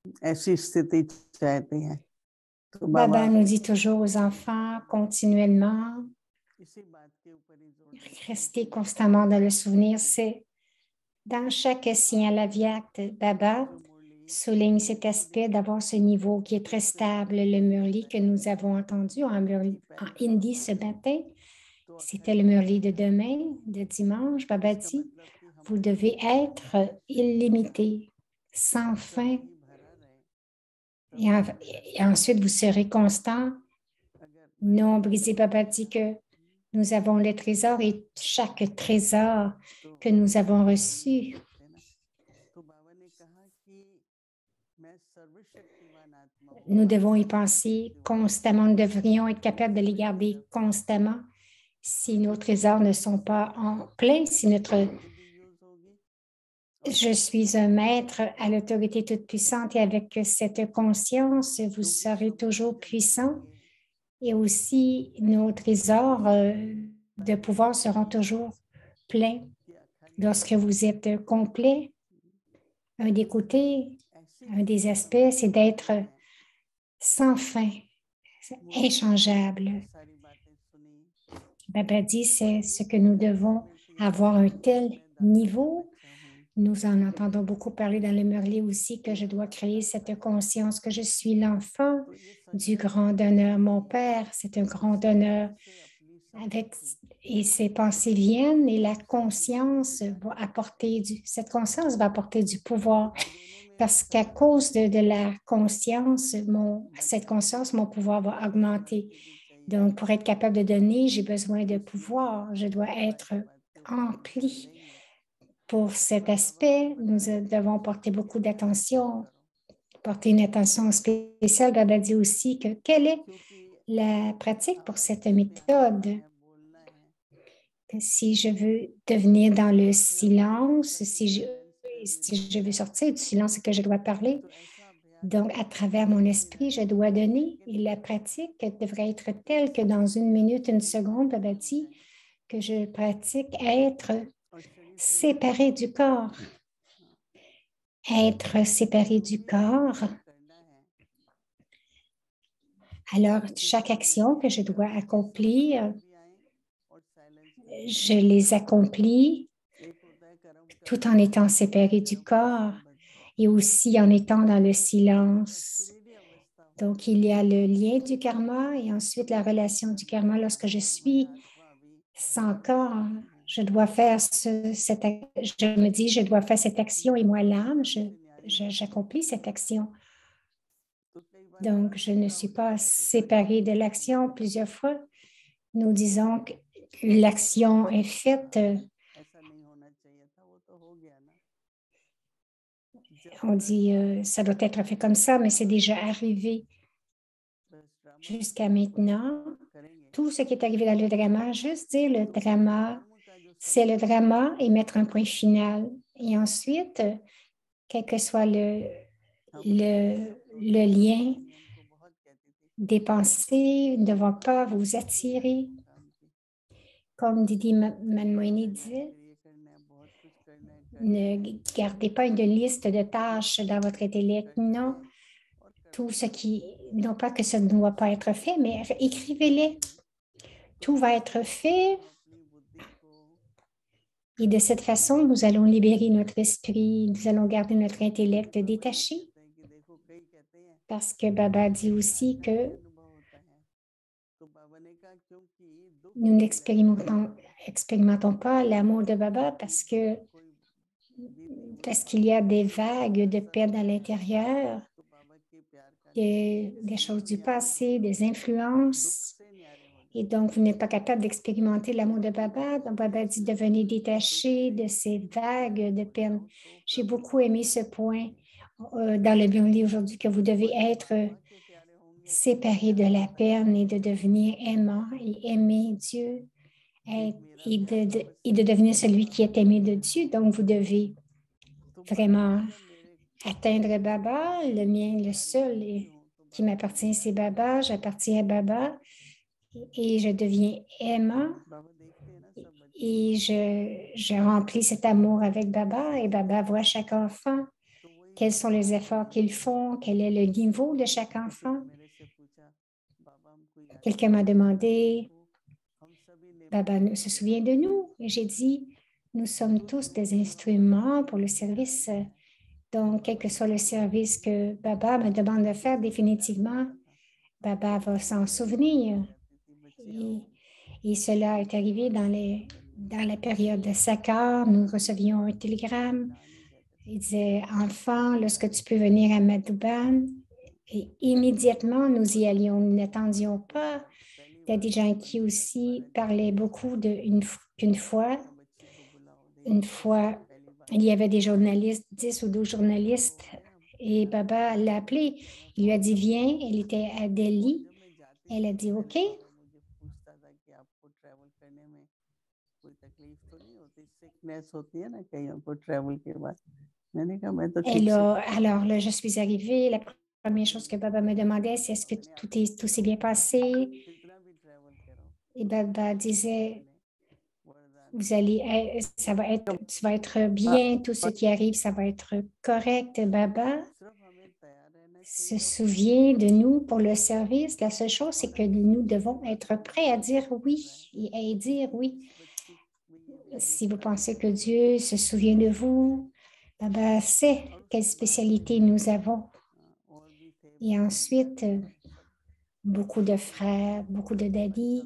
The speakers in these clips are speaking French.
ऐसी स्थिति चाहते हैं तो बाबा Baba nous dit toujours aux enfants continuellement, इसी बात के ऊपर ही जोर देते हैं rester constamment dans le souvenir. C'est dans chaque signal aviaque, Baba जो मुरली souligne cet aspect d'avoir ce niveau qui est très stable. Le murli que nous avons entendu en hindi ce matin, तो c'était le murli de demain, de dimanche. Baba इसका dit, मतलब कि vous हमारा devez être illimité, sans fin, ही भरा रहे et, et ensuite vous serez constant. अगर Non brisé. Baba dit que nous avons le trésor et chaque trésor que nous avons reçu. तो बाबा ने कहा कि मैं सर्वशक्तिवान आत्मा हूँ Nous devons y penser constamment. Nous devrions être capables de les garder constamment si nos trésors ne sont pas en plein, si notre use होगी je suis un maître à l'autorité toute puissante et avec cette conscience, vous serez toujours puissant et aussi nos trésors de pouvoir seront toujours pleins. Lorsque vous êtes complet, un des côtés, un des aspects, c'est d'être sans fin, inchangeable. सारी बातें सुनी Baba dit, c'est ce que nous devons avoir un tel niveau. Nous en entendons beaucoup parler dans le Murli aussi, que je dois créer cette conscience que je suis l'enfant du grand honneur. Mon père, c'est un grand honneur. Et ces pensées viennent et la conscience va apporter cette conscience va apporter du pouvoir. Parce qu'à cause de la conscience, cette conscience, mon pouvoir va augmenter. Donc, pour être capable de donner, j'ai besoin de pouvoir. Je dois être empli. Pour cet aspect, nous devons porter beaucoup d'attention, porter une attention spéciale. Baba dit aussi que quelle est la pratique pour cette méthode? Si je veux devenir dans le silence, si je veux sortir du silence et que je dois parler, donc à travers mon esprit, je dois donner. Et la pratique devrait être telle que dans une minute, une seconde, Baba dit que je pratique être séparé du corps. Être séparé du corps. Alors, chaque action que je dois accomplir, je les accomplis tout en étant séparé du corps et aussi en étant dans le silence. Donc, il y a le lien du karma et ensuite la relation du karma. Lorsque je suis sans corps, je dois faire je me dis, je dois faire cette action et moi, l'âme, j'accomplis cette action. Donc, je ne suis pas séparée de l'action. Plusieurs fois, nous disons que l'action est faite. On dit, ça doit être fait comme ça, mais c'est déjà arrivé jusqu'à maintenant. Tout ce qui est arrivé dans le drama, juste dire le drama, c'est le drama et mettre un point final. Et ensuite, quel que soit le lien des pensées, ne vont pas vous attirer. Comme Didi Manmoini disait, ne gardez pas une liste de tâches dans votre intellect. Non, tout ce qui, non pas que ça ne doit pas être fait, mais écrivez-les. Tout va être fait. Et de cette façon, nous allons libérer notre esprit, nous allons garder notre intellect détaché. Parce que Baba dit aussi que nous n'expérimentons pas l'amour de Baba parce qu'il y a des vagues de peine à l'intérieur, des choses du passé, des influences. Et donc, vous n'êtes pas capable d'expérimenter l'amour de Baba. Donc, Baba dit devenez détaché de ces vagues de peine. J'ai beaucoup aimé ce point dans le Bible aujourd'hui, que vous devez être séparé de la peine et de devenir aimant et aimer Dieu et de devenir celui qui est aimé de Dieu. Donc, vous devez vraiment atteindre Baba. Le mien, le seul qui m'appartient, c'est Baba. J'appartiens à Baba et je deviens aimant et je remplis cet amour avec Baba et Baba voit chaque enfant quels sont les efforts qu'ils font, quel est le niveau de chaque enfant. Quelqu'un m'a demandé, Baba se souvient de nous? Et j'ai dit, nous sommes tous des instruments pour le service. Donc, quel que soit le service que Baba me demande de faire, définitivement, Baba va s'en souvenir. Et cela est arrivé dans la période de Sakar. Nous recevions un télégramme. Il disait, enfant, lorsque tu peux venir à Madhuban. Et immédiatement, nous y allions. Nous n'attendions pas. Daddy Janki aussi parlait beaucoup qu'une fois, il y avait des journalistes, 10 ou 12 journalistes, et Baba l'a appelé. Il lui a dit, viens. Elle était à Delhi. Elle a dit, OK. Alors là, je suis arrivée. La première chose que Baba me demandait, c'est est-ce que tout s'est bien passé? Et Baba disait, tu vas être bien, tout ce qui arrive, ça va être correct. Baba se souvient de nous pour le service. La seule chose, c'est que nous devons être prêts à dire oui et à dire oui. Si vous pensez que Dieu se souvient de vous, Baba sait quelle spécialité nous avons. Et ensuite, beaucoup de frères, beaucoup de daddies,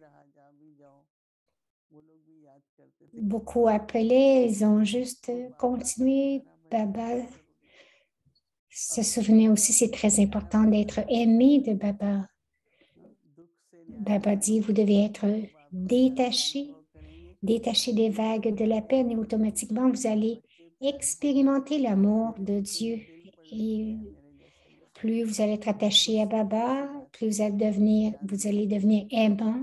beaucoup appelés, ils ont juste continué. Baba se souvenait aussi, c'est très important d'être aimé de Baba. Baba dit, vous devez être détaché des vagues de la peine et automatiquement, vous allez expérimenter l'amour de Dieu. Et plus vous allez être attaché à Baba, plus vous allez devenir aimant.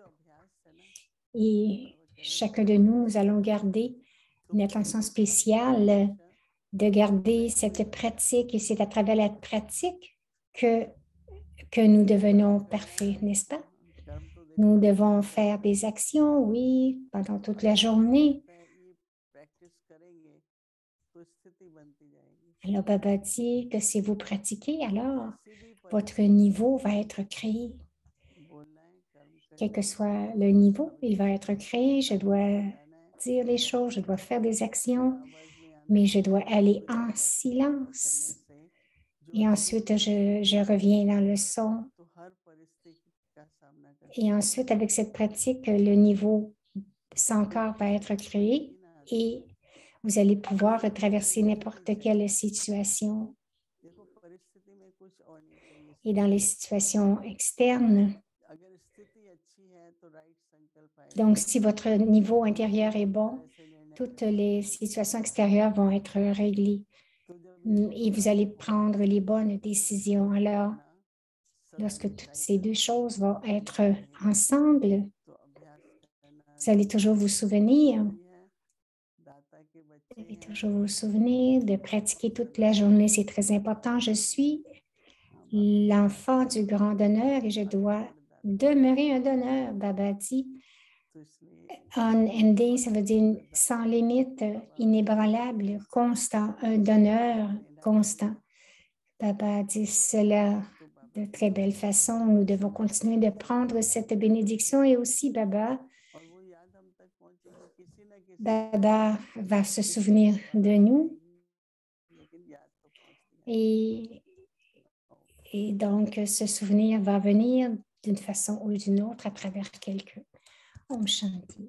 Et chacun de nous, nous allons garder une attention spéciale de garder cette pratique. Et c'est à travers la pratique que nous devenons parfaits, n'est-ce pas? Nous devons faire des actions, oui, pendant toute la journée. Alors, Baba dit que si vous pratiquez, alors votre niveau va être créé. Quel que soit le niveau, il va être créé. Je dois dire les choses, je dois faire des actions, mais je dois aller en silence. Et ensuite, je reviens dans le son. Et ensuite, avec cette pratique, le niveau sans corps va être créé et vous allez pouvoir traverser n'importe quelle situation. Et dans les situations externes, donc si votre niveau intérieur est bon, toutes les situations extérieures vont être réglées et vous allez prendre les bonnes décisions. Alors, lorsque toutes ces deux choses vont être ensemble, vous allez toujours vous souvenir. Vous allez toujours vous souvenir de pratiquer toute la journée. C'est très important. Je suis l'enfant du grand donneur et je dois demeurer un donneur. Baba dit, unending, ça veut dire sans limite, inébranlable, constant, un donneur constant. Baba dit cela de très belle façon. Nous devons continuer de prendre cette bénédiction et aussi Baba va se souvenir de nous et donc ce souvenir va venir d'une façon ou d'une autre à travers quelqu'un. Om Shanti.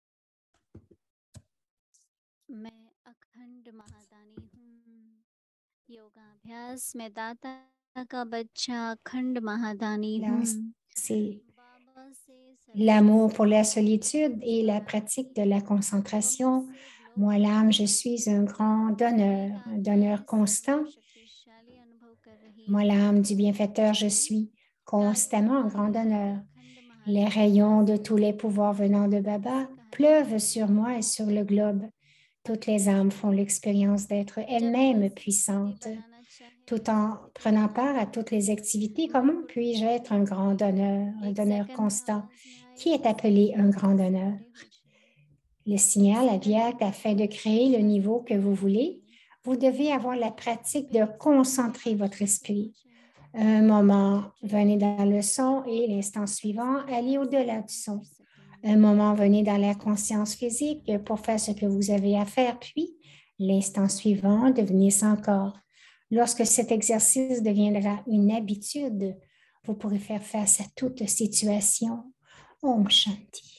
मैं अखंड महादानी हूँ योगाभ्यास में दाता का बच्चा अखंड महादानी हूँ c'est l'amour pour la solitude et la pratique de la concentration. Moi, l'âme, je suis un grand donneur, un donneur constant. Moi, l'âme du bienfaiteur, je suis constamment un grand donneur. Les rayons de tous les pouvoirs venant de Baba pleuvent sur moi et sur le globe. Toutes les âmes font l'expérience d'être elles-mêmes puissantes. Tout en prenant part à toutes les activités, comment puis-je être un grand donneur, un donneur constant? Qui est appelé un grand donneur? Le signal Avyakt afin de créer le niveau que vous voulez. Vous devez avoir la pratique de concentrer votre esprit. Un moment, venez dans le son et l'instant suivant, allez au-delà du son. Un moment, venez dans la conscience physique pour faire ce que vous avez à faire, puis l'instant suivant, devenez sans corps. Lorsque cet exercice deviendra une habitude, vous pourrez faire face à toute situation. Om Shanti.